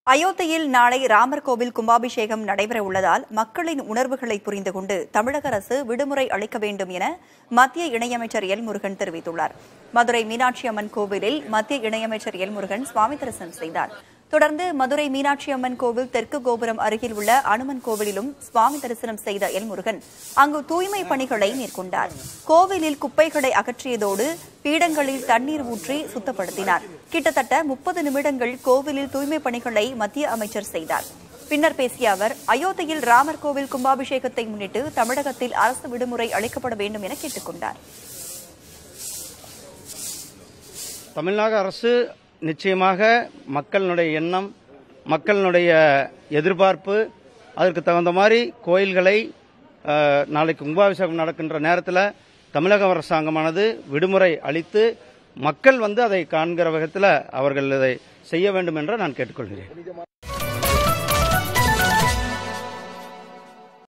அயோத்தியில் நாளை ராமர் கோவில் கும்பாபிஷேகம் நடைபெற உள்ளதால் மக்களின் உணர்வுகளை புரிந்து கொண்டு தமிழக அரசு விடுமுறை அளிக்க வேண்டும் என மத்திய இணையமைச்சர் எல் முருகன் தெரிவித்துள்ளார். மதுரை மீனாட்சி அம்மன் கோவிலில் மத்திய இணையமைச்சர் எல் முருகன் சுவாமி தரிசனம் செய்தார். தொடர்ந்து மதுரை மீனாட்சி அம்மன் கோவில் தெற்கு கோபுரம் அருகில் உள்ள அனுமன் கோவிலிலும் சுவாமி தரிசனம் செய்த எல் முருகன் அங்கு தூய்மை பணிகளை மேற்கொண்டார். கோவிலில் குப்பைகளை அகற்றியதோடு பீடங்களில் தண்ணீர் ஊற்றி சுத்தப்படுத்தினார். கிட்டத்தட்ட 30 நிமிடங்கள் கோவிலில் தூய்மை பணிகளை மத்திய அமைச்சர் செய்தார். பின்னர் பேசிய அவர், அயோத்தியில் ராமர் கோவில் கும்பாபிஷேகத்தை முன்னிட்டு தமிழகத்தில் அரசு விடுமுறை அளிக்கப்பட வேண்டும் என கேட்டுக் கொண்டார். தமிழ்நாடு அரசு நிச்சயமாக மக்களுடைய எண்ணம், மக்களுடைய எதிர்பார்ப்பு, அதற்கு தகுந்த மாதிரி கோயில்களை நாளைக்கு கும்பாபிஷேகம் நடக்கின்ற நேரத்தில் தமிழக அரசாங்கமானது விடுமுறை அளித்து மக்கள் அதை காண்கிற விதத்தில் அவர்கள் இதை செய்ய வேண்டும் என்று நான் கேட்டுக்கொள்கிறேன்.